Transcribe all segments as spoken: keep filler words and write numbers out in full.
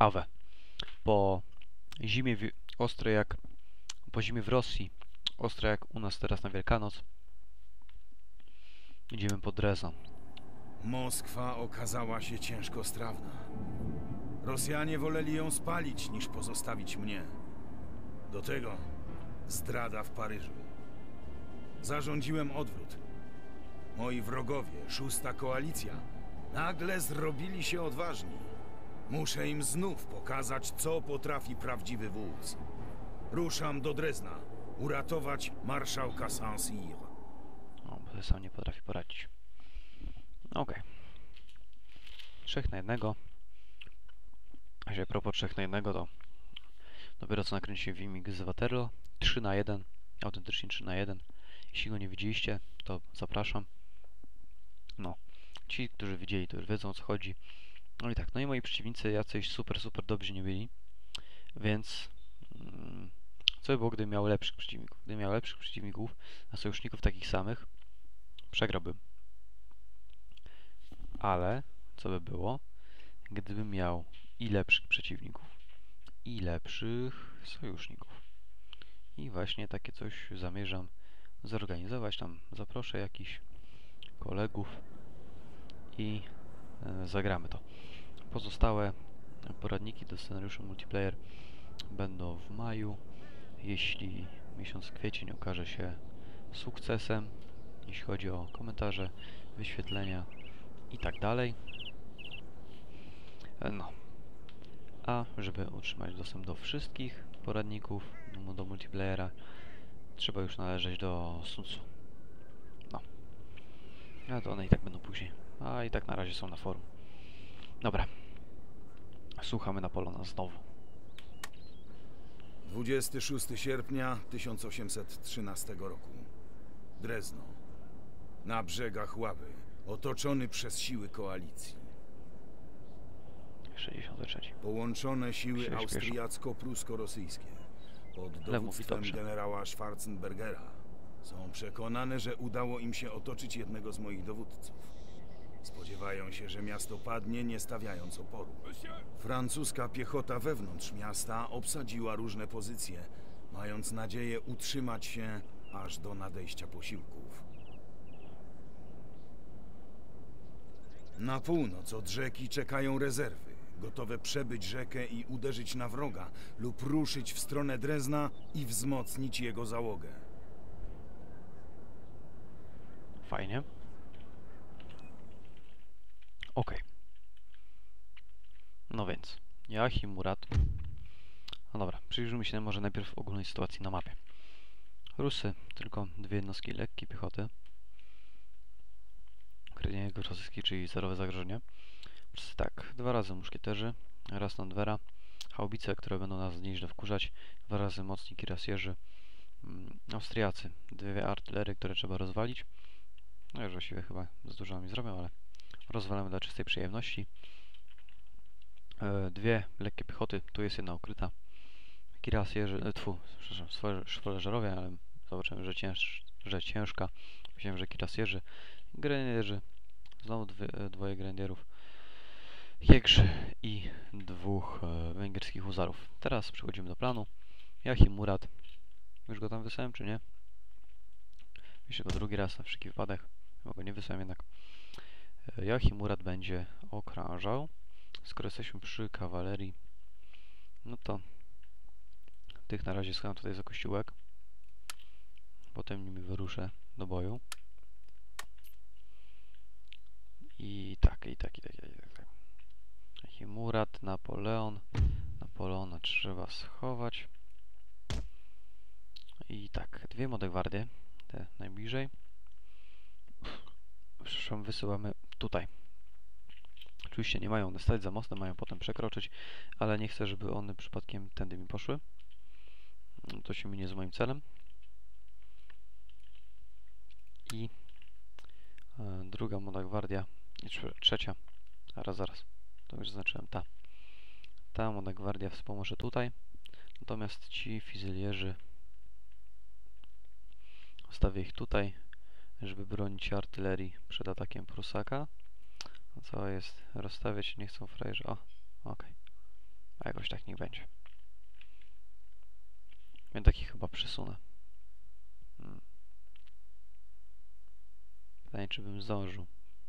Awe. Po zimie w... ostre jak... Po zimie w Rosji, ostre jak u nas teraz na Wielkanoc, idziemy pod Drezno. Moskwa okazała się ciężkostrawna. Rosjanie woleli ją spalić, niż pozostawić mnie. Do tego zdrada w Paryżu. Zarządziłem odwrót. Moi wrogowie, szósta koalicja, nagle zrobili się odważni. Muszę im znów pokazać, co potrafi prawdziwy wódz. Ruszam do Drezna, uratować marszałka Saint-Cyr. O, bo sam nie potrafi poradzić. Okej. Okay. Trzech na jednego. A jeśli a propos trzech na jednego, to dopiero co nakręciłem filmik z Waterloo. trzy na jeden. Autentycznie trzy na jeden. Jeśli go nie widzieliście, to zapraszam. No. Ci, którzy widzieli, to już wiedzą, o co chodzi. No i tak, no i moi przeciwnicy jacyś super, super dobrzy nie byli. Więc... Mm, co by było, gdybym miał lepszych przeciwników? Gdybym miał lepszych przeciwników, a sojuszników takich samych, przegrałbym. Ale, co by było, gdybym miał i lepszych przeciwników, i lepszych sojuszników. I właśnie takie coś zamierzam zorganizować. Tam zaproszę jakichś kolegów i e, zagramy to. Pozostałe poradniki do scenariusza multiplayer będą w maju. Jeśli miesiąc kwiecień okaże się sukcesem, jeśli chodzi o komentarze, wyświetlenia i tak dalej. No. A żeby otrzymać dostęp do wszystkich poradników no, do multiplayera, trzeba już należeć do Sunsu. No. A to one i tak będą później. A i tak na razie są na forum. Dobra. Słuchamy Napoleona znowu. dwudziestego szóstego sierpnia tysiąc osiemset trzynastego roku. Drezno. Na brzegach Łaby, otoczony przez siły koalicji. sześćdziesiąty trzeci. Połączone siły austriacko-prusko-rosyjskie pod dowództwem generała Schwarzenbergera są przekonane, że udało im się otoczyć jednego z moich dowódców. Spodziewają się, że miasto padnie, nie stawiając oporu. Francuska piechota wewnątrz miasta obsadziła różne pozycje, mając nadzieję utrzymać się aż do nadejścia posiłków. Na północ od rzeki czekają rezerwy, gotowe przebyć rzekę i uderzyć na wroga lub ruszyć w stronę Drezna i wzmocnić jego załogę. Fajnie. Okej. Okay. No więc, Joachim Murat. No dobra, przyjrzyjmy się może najpierw ogólnej sytuacji na mapie. Rusy, tylko dwie jednostki lekkiej piechoty. Ukrainie rosyjskiej, czyli zerowe zagrożenie. Wszyscy tak, dwa razy muszkieterzy, raz Nandwera, haubice, które będą nas nieźle wkurzać, dwa razy mocni kirasjerzy, mm, Austriacy, dwie artylerie, które trzeba rozwalić. No już właściwie chyba z dużo mi zrobią, ale rozwalamy dla czystej przyjemności. E, dwie lekkie piechoty, tu jest jedna ukryta. Kirasjerzy, e, tfu, przepraszam, szwoleżerowie, ale zobaczymy, że, cięż, że ciężka. Myślałem, że kirasjerzy, grenadierzy, znowu dwie, dwoje grenadierów, Jegrzy i dwóch e, węgierskich huzarów. Teraz przechodzimy do planu. Joachim Murat. Już go tam wysłałem, czy nie? Jeszcze go drugi raz na wszelki wypadek. Chyba go nie wysłałem jednak. E, Joachim Murat będzie okrążał. Skoro jesteśmy przy kawalerii, no to tych na razie schowam tutaj za kościółek. Potem nimi wyruszę do boju. I tak, i tak, i tak, i tak, i tak. Joachim Murat, Napoleon. Napoleona trzeba schować. I tak, dwie młode gwardie, te najbliżej. Zresztą wysyłamy tutaj. Oczywiście nie mają one stać za mostem, mają potem przekroczyć, ale nie chcę, żeby one przypadkiem tędy mi poszły. To się minie z moim celem. I e, druga młoda gwardia, i trzecia, zaraz, zaraz, to już zaznaczyłem, ta. Ta młoda gwardia wspomoże tutaj, natomiast ci fizylierzy ustawię ich tutaj, żeby bronić artylerii przed atakiem Prusaka. Co jest? Rozstawiać nie chcą frajerzy. O, okej. Okay. A jakoś tak niech będzie. Ja taki chyba przesunę. Hmm. Pytanie, czy bym zdążył.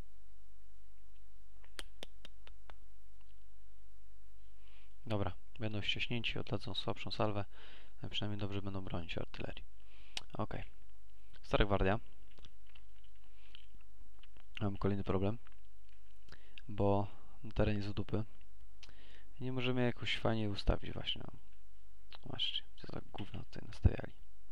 Dobra, będą ściśnięci, oddadzą słabszą salwę, ale przynajmniej dobrze będą bronić artylerii. Ok. Stara Gwardia. Mam kolejny problem, bo teren jest w dupy. I nie możemy jakoś fajnie ustawić właśnie. No. Zobaczcie, co za gówno tutaj nastawiali.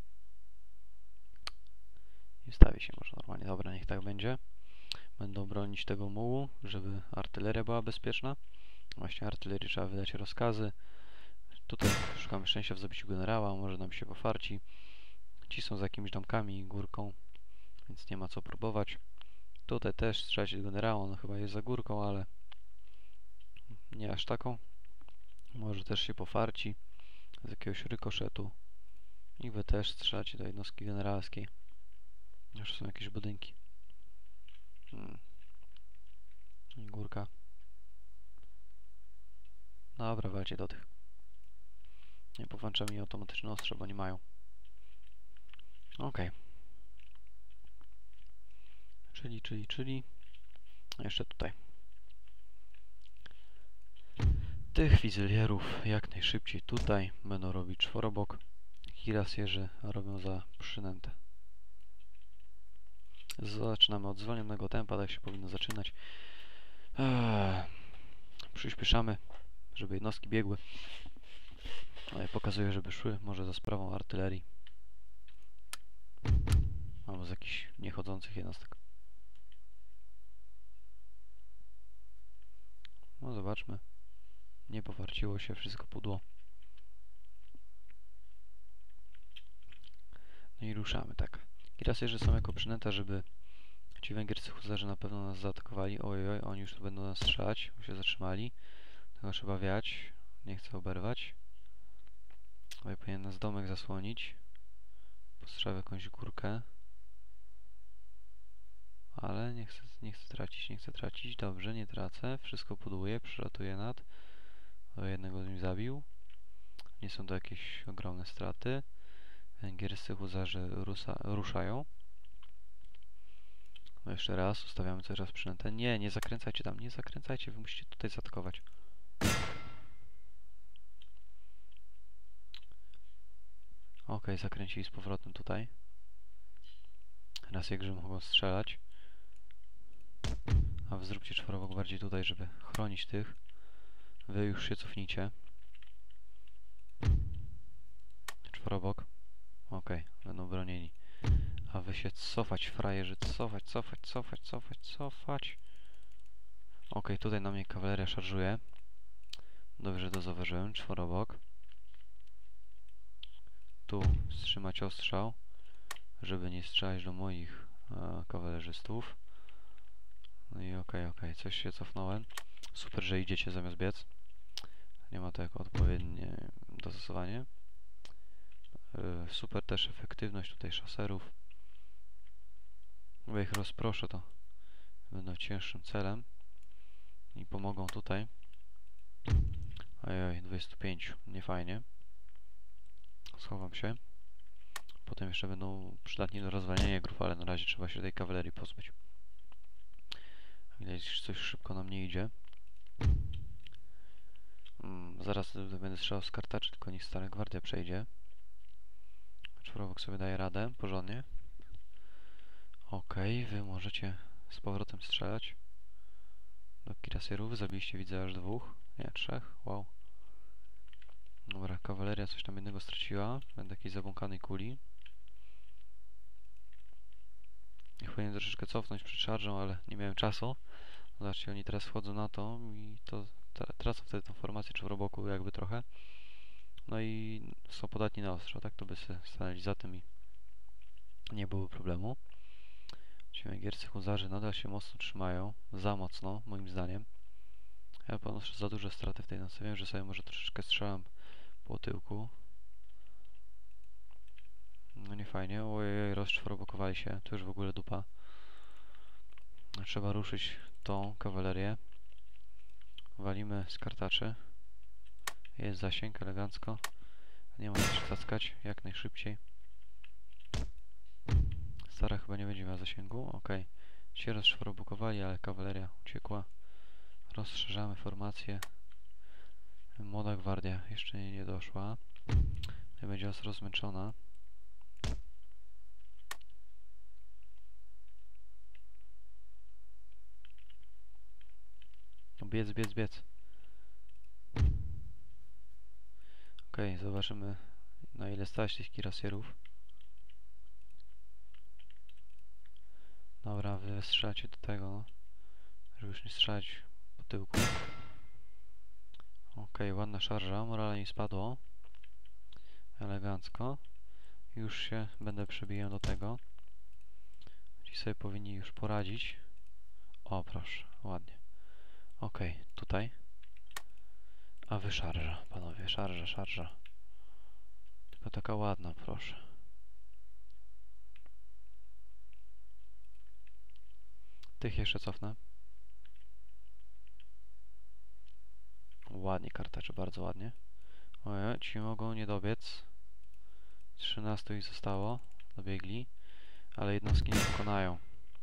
I ustawi się może normalnie. Dobra, niech tak będzie. Będą bronić tego mułu, żeby artyleria była bezpieczna. Właśnie artylerii trzeba wydać rozkazy. Tutaj szukamy szczęścia w zabiciu generała, może nam się pofarci. Ci są za jakimiś domkami i górką, więc nie ma co próbować. Tutaj też strzelać do generała, on chyba jest za górką, ale nie aż taką. Może też się pofarci z jakiegoś rykoszetu. I wy też strzelacie do jednostki generalskiej. Już są jakieś budynki. Hmm. I górka. Dobra, walcie do tych. Nie powłączam mi automatyczne ostrze, bo nie mają. Ok. Czyli, czyli, czyli. A jeszcze tutaj. Tych fizylierów jak najszybciej tutaj będą robić czworobok. Kirasjerzy robią za przynętę. Zaczynamy od zwolnionego tempa, tak się powinno zaczynać. Eee, przyspieszamy, żeby jednostki biegły. No i pokazuję, żeby szły, może za sprawą artylerii. Albo z jakichś niechodzących jednostek. No zobaczmy. Nie powarciło się, wszystko pudło. No i ruszamy, tak. Kirasjerzy są jako przynęta, żeby ci węgierscy huzarzy na pewno nas zaatakowali. Oj, oj, oni już tu będą nas strzelać, bo się zatrzymali. Tego trzeba wiać. Nie chcę oberwać. Tutaj powinien nas domek zasłonić. Postrzelę jakąś górkę. Ale nie chcę, nie chcę tracić, nie chcę tracić. Dobrze, nie tracę. Wszystko pudłuję, przylatuję nad. O, jednego z nich zabił. Nie są to jakieś ogromne straty. Węgierscy huzarze rusa, ruszają. No jeszcze raz, ustawiamy cały czas przynętę. Nie, nie zakręcajcie tam, nie zakręcajcie, wy musicie tutaj zaatakować. Ok, zakręcili z powrotem tutaj. Raz jakże mogą strzelać. A wy zróbcie czworobok bardziej tutaj, żeby chronić tych. Wy już się cofnijcie. Czworobok. Ok, będą bronieni. A wy się cofać, frajerzy, cofać, cofać, cofać, cofać, cofać. Ok, tutaj na mnie kawaleria szarżuje. Dobrze, że to zauważyłem. Czworobok. Tu wstrzymać ostrzał, żeby nie strzelać do moich e, kawalerzystów. No i okej, okay, okej, okay. Coś się cofnąłem. Super, że idziecie zamiast biec. Nie ma to jako odpowiednie dostosowanie. E, super też efektywność tutaj szaserów. Bo ich rozproszę, to będą cięższym celem. I pomogą tutaj. Ojoj, dwadzieścia pięć. Nie fajnie. Schowam się. Potem jeszcze będą przydatni do rozwalenia grup, ale na razie trzeba się tej kawalerii pozbyć. Widać, że coś szybko nam nie idzie. Mm, zaraz będę strzelał z kartaczy, tylko niech Stara Gwardia przejdzie. Czworobok sobie daje radę, porządnie. Okej, okay, wy możecie z powrotem strzelać. Do kirasjerów zabiliście, widzę, aż dwóch. Nie, trzech, wow. Dobra, kawaleria coś tam jednego straciła. Będę takiej zabłąkanej kuli. Ich powinien troszeczkę cofnąć przed szarżą, ale nie miałem czasu. Zobaczcie, oni teraz wchodzą na to i to tracą wtedy tą formację czworoboku jakby trochę. No i są podatni na ostrzał, tak? To by się stanęli za tym i nie byłoby problemu. Ci węgierscy huzarzy nadal się mocno trzymają. Za mocno, moim zdaniem. Ja ponoszę za duże straty w tej nocy. Wiem, że sobie może troszeczkę strzelam po tyłku. No nie fajnie. Ojej, rozczworobokowali się. To już w ogóle dupa. Trzeba ruszyć tą kawalerię. Walimy z kartaczy. Jest zasięg, elegancko. Nie ma co się cackać, jak najszybciej. Stara chyba nie będzie miała zasięgu. Ok. Się rozszwarobukowali, ale kawaleria uciekła. Rozszerzamy formację. Młoda gwardia jeszcze nie, nie doszła. Będzie was rozmęczona. Biec, biec, biec. Ok, zobaczymy, na ile stać tych kirasjerów. Dobra, wy strzelacie do tego, no. Żeby już nie strzelać po tyłku. Ok, ładna szarża, morale mi spadło. Elegancko. Już się będę przebijał do tego. Ci sobie powinni już poradzić. O, proszę, ładnie. Ok, tutaj. A wy szarża, panowie, szarża, szarża. Tylko taka ładna, proszę. Tych jeszcze cofnę. Ładnie kartacze, bardzo ładnie. Oje, ci mogą nie dobiec. trzynastu ich zostało. Dobiegli. Ale jednostki nie pokonają.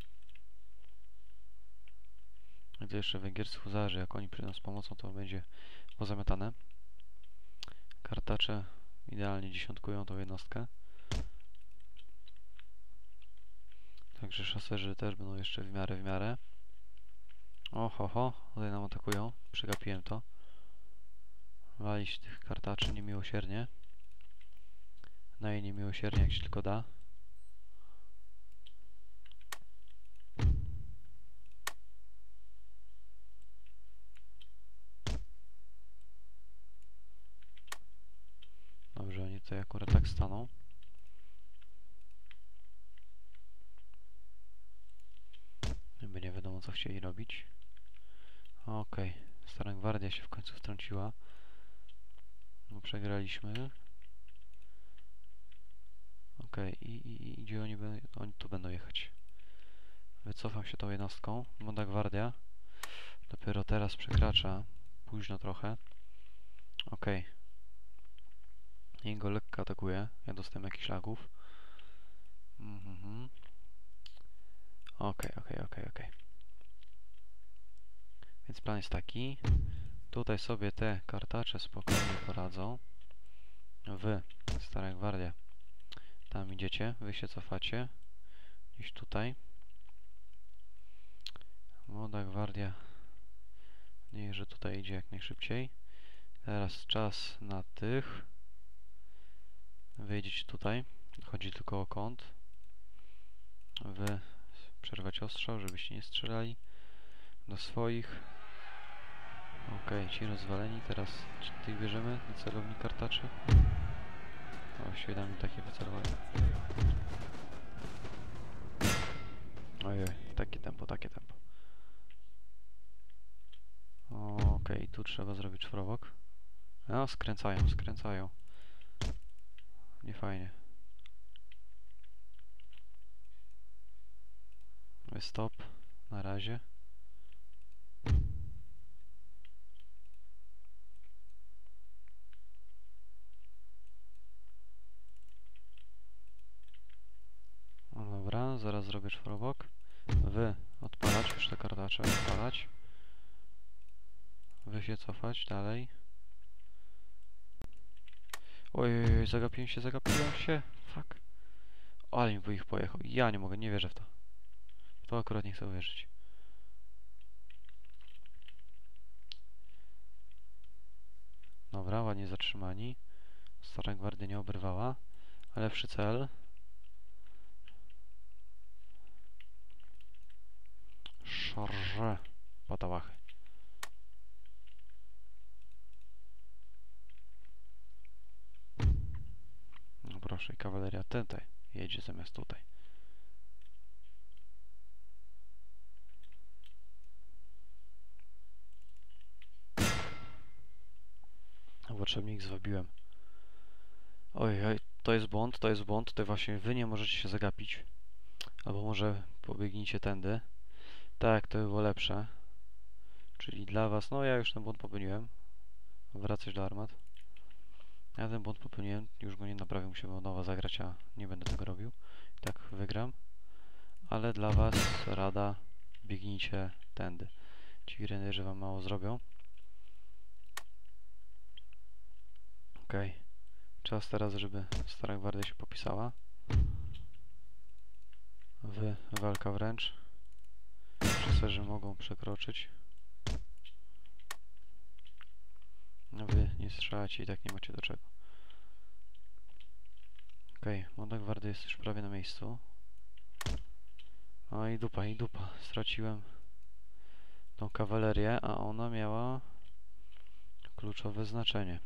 Gdy jeszcze węgierscy huzarzy, jak oni przyjdą z pomocą, to będzie pozamiatane. Kartacze idealnie dziesiątkują tą jednostkę. Także szaserzy też będą jeszcze w miarę, w miarę. Oho, ho, tutaj nam atakują. Przegapiłem to. Walić tych kartaczy niemiłosiernie. Najniemiłosiernie jak się tylko da. Dobrze, oni tutaj akurat tak staną. Jakby nie wiadomo co chcieli robić. Okej, okay. Stara gwardia się w końcu wtrąciła. No, przegraliśmy. Okej, okay. I, i, i gdzie oni, by, oni tu będą jechać? Wycofam się tą jednostką. Młoda gwardia dopiero teraz przekracza. Późno trochę. Okej. Okay. Jego lekko atakuje. Ja dostałem jakichś lagów. Mhm. Okej, okej, okej, okej. Więc plan jest taki. Tutaj sobie te kartacze spokojnie poradzą. Wy, stara gwardia, tam idziecie. Wy się cofacie. Gdzieś tutaj. Młoda gwardia niech, że tutaj idzie jak najszybciej. Teraz czas na tych. Wyjdziecie tutaj. Chodzi tylko o kąt. Wy przerwać ostrzał, żebyście nie strzelali do swoich. Okej, okay, ci rozwaleni. Teraz tych bierzemy na celownik kartaczy. O, świetnie takie wycelowanie. Ojej, takie tempo, takie tempo. Okej, okay, tu trzeba zrobić czworobok. No, skręcają, skręcają. Nie fajnie. Stop. Na razie. No dobra, zaraz zrobię czworobok. Wy odpalać, już te kartacze odpalać. Wy się cofać dalej. Ojej, zagapiłem się, zagapiłem się. Fuck. Ale mi po ich pojechał. Ja nie mogę, nie wierzę w to. W to akurat nie chcę uwierzyć. Dobra, ładnie zatrzymani. Stara gwardia nie oberwała. Lepszy cel. Szarże. Patałachy. No proszę, kawaleria tutaj jedzie zamiast tutaj. Potrzebnik zwabiłem. Oj, oj, to jest błąd, to jest błąd. Tutaj właśnie wy nie możecie się zagapić. Albo może pobiegnijcie tędy. Tak, to by było lepsze. Czyli dla was, no ja już ten błąd popełniłem. wracać do armat. Ja ten błąd popełniłem, już go nie naprawię, musimy od nowa zagrać, a nie będę tego robił. I tak wygram. Ale dla was rada, biegnijcie tędy. Ci grenadierzy wam mało zrobią. Okej. Okay. Czas teraz, żeby Stara Gwardia się popisała. Wy, walka wręcz. Przeserzy mogą przekroczyć. No wy nie strzelacie i tak nie macie do czego. Okej, okay. Młoda Gwardia jest już prawie na miejscu. O i dupa, i dupa. Straciłem tą kawalerię, a ona miała kluczowe znaczenie.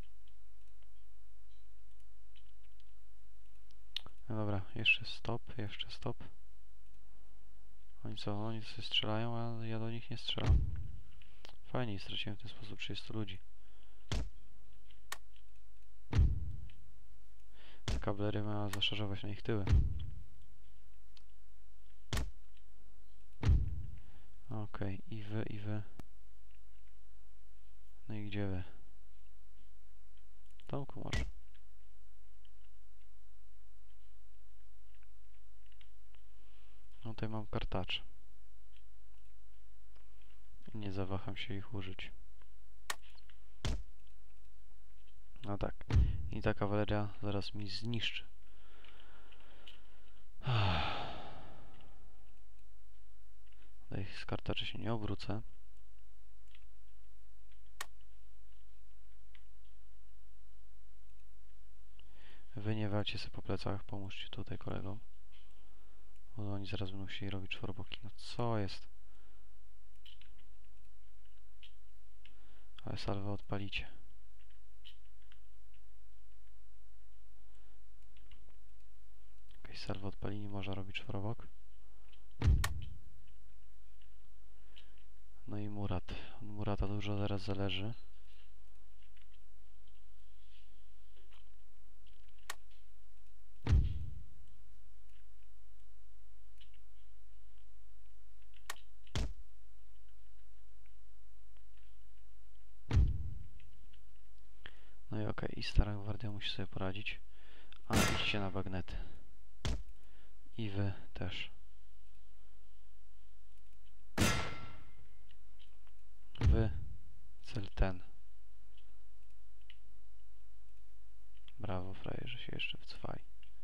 No dobra, jeszcze stop, jeszcze stop. Oni co? Oni sobie strzelają, a ja do nich nie strzelam. Fajnie, i straciłem w ten sposób trzydziestu ludzi. Ta kawaleria miała zaszarżować na ich tyły. Okej, okay. I wy, i wy. No i gdzie wy? Tomku może. No tutaj mam kartacz. I nie zawaham się ich użyć. No tak. I ta kawaleria zaraz mi zniszczy. Tutaj z kartaczy się nie obrócę. Wy nie walcie sobie po plecach, pomóżcie tutaj kolegom. Bo oni zaraz będą chcieli robić czworoboki. No co jest? Ale salwę odpalicie. Okej, salwę odpali, nie można robić czworobok. No i Murat. Od Murata dużo zaraz zależy. No i okej, okay. I Stara Gwardia musi sobie poradzić. A idźcie na bagnety. I wy też. Wy. Cel ten. Brawo, frajerze, się jeszcze wcwaj.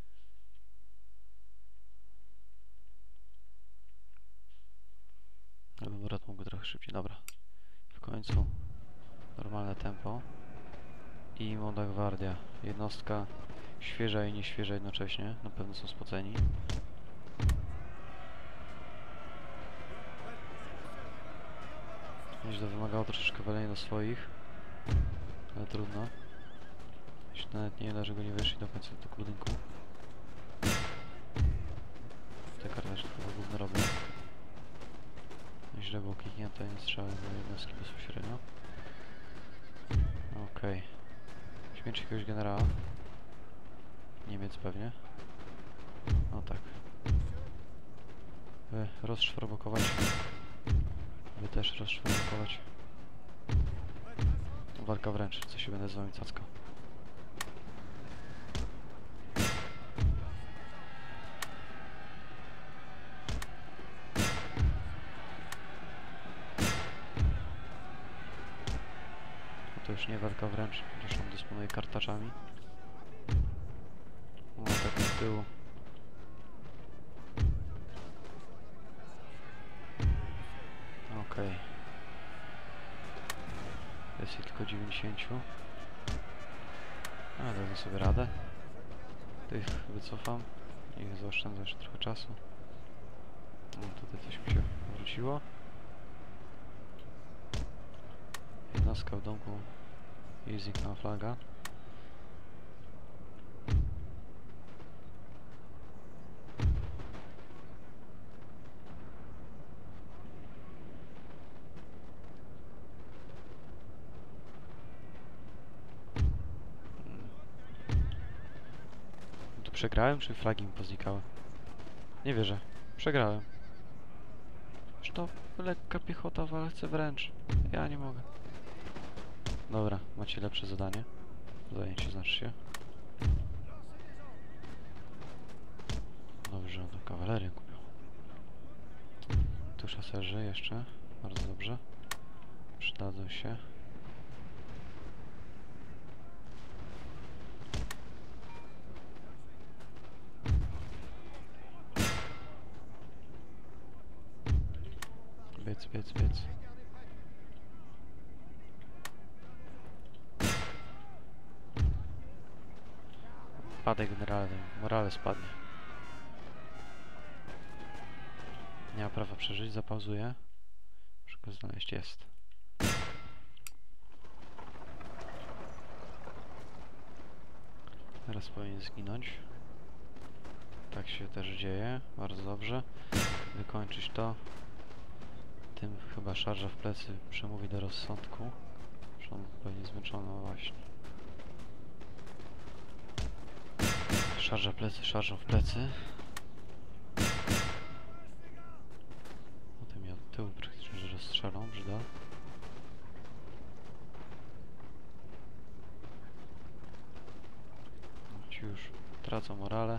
Ale Murat mógł trochę szybciej. Dobra. W końcu normalne tempo. I Młoda Gwardia. Jednostka świeża i nieświeża jednocześnie. Na pewno są spoceni. Nieźle wymagało troszeczkę walenia do swoich. Ale trudno. Się nawet nie da, że go nie weszli do końca do budynku. Te karteczki chyba główne robią. Źle było kliknięte, nie strzały do jednostki bezpośrednio. Okej. Okay. Śmierć jakiegoś generała. Niemiec pewnie. No tak. Wy rozszwarobokować. Wy też rozszwarobokować. Walka wręcz, co się będę z wami cackał. To już nie walka wręcz, gdyż on dysponuje kartaczami. O, tak z tyłu. Okej. Okay. Jest ich tylko dziewięćdziesięciu. A, dadzę sobie radę. Tych wycofam. Ich zaoszczędzę jeszcze trochę czasu. No, tutaj coś mi się wróciło. Jednostka w domku. I zniknęła flaga. Tu przegrałem, czy flagi mi poznikały? Nie wierzę. Przegrałem. Czy to lekka piechota w walce wręcz? Ja nie mogę. Dobra, macie lepsze zadanie. Zajęcie znaczy się. Dobrze, to kawalerię kupił. Tu szaserzy jeszcze. Bardzo dobrze. Przydadzą się. Biec, biec, biec. Spadek generalny. Morale spadnie. Nie ma prawa przeżyć. Zapauzuję. Muszę go znaleźć. Jest. Teraz powinien zginąć. Tak się też dzieje. Bardzo dobrze. Wykończyć to. Tym chyba szarża w plecy przemówi do rozsądku. Zresztą on pewnie zmęczony, no właśnie. Szarża w plecy, szarżą w plecy. Potem ja od tyłu praktycznie, że rozstrzelą, brzyda. Ci już tracą morale.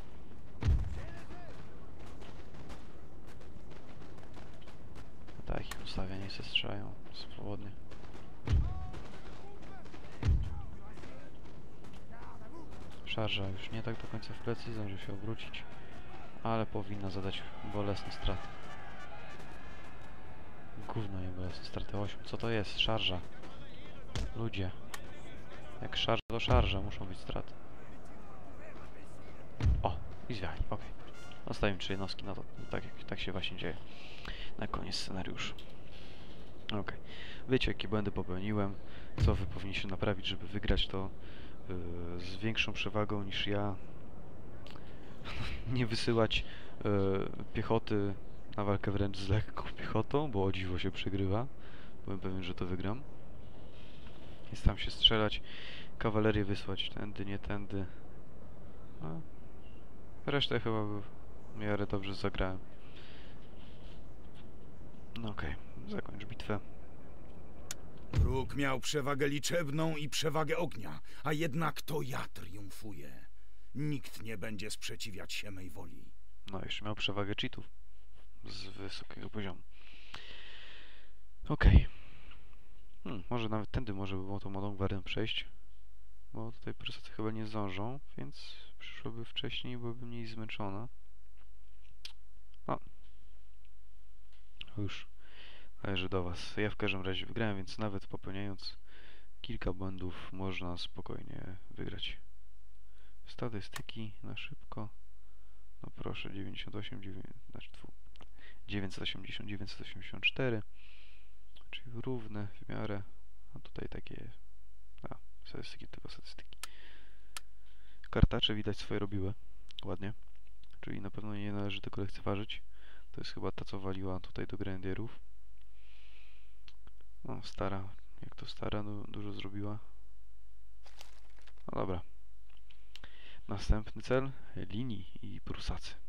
Tak, ich ustawia, nie się strzelają swobodnie. Szarża już nie tak do końca w plecy, zdąży się obrócić, ale powinna zadać bolesne straty. Gówno nie bolesne straty. osiem. Co to jest? Szarża. Ludzie. Jak szarża to szarża, muszą być straty. O, i zwiali, ok. Zostawimy trzy jednostki na to. Tak, jak, tak się właśnie dzieje. Na koniec scenariusz. Ok. Wiecie, jakie błędy popełniłem, co wy powinniście naprawić, żeby wygrać to yy, z większą przewagą niż ja. Nie wysyłać yy, piechoty na walkę wręcz z lekką piechotą, bo o dziwo się przegrywa. Byłem pewien, że to wygram. Jest tam się strzelać, kawalerię wysłać tędy, nie tędy. No. Resztę chyba w miarę dobrze zagrałem. No okej, okay. Zakończ bitwę. Wróg miał przewagę liczebną i przewagę ognia, a jednak to ja triumfuję. Nikt nie będzie sprzeciwiać się mej woli. No, jeszcze miał przewagę cheatów z wysokiego poziomu. Okej. Okay. Hmm, może nawet tędy może by było tą młodą gwardię przejść. Bo tutaj Prusacy chyba nie zdążą, więc przyszłoby wcześniej i byłaby mniej zmęczona. No. Już należy do was. Ja w każdym razie wygrałem, więc nawet popełniając kilka błędów można spokojnie wygrać. Statystyki na szybko. No proszę, dziewięćdziesiąt osiem, znaczy dziewięćset osiemdziesiąt, dziewięćset osiemdziesiąt cztery, czyli równe w miarę, a tutaj takie, a, statystyki, tylko statystyki. Kartacze widać swoje robiły, ładnie, czyli na pewno nie należy tego lekceważyć. To jest chyba ta, co waliła tutaj do grenadierów. No, stara, jak to stara, no, dużo zrobiła. No dobra. Następny cel, linii i Prusacy.